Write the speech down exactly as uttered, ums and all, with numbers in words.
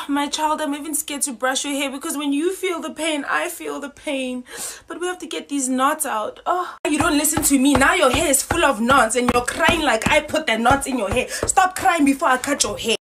Oh, my child, I'm even scared to brush your hair because when you feel the pain, I feel the pain. But we have to get these knots out. Oh, you don't listen to me. Now your hair is full of knots and you're crying like I put the knots in your hair. Stop crying before I cut your hair.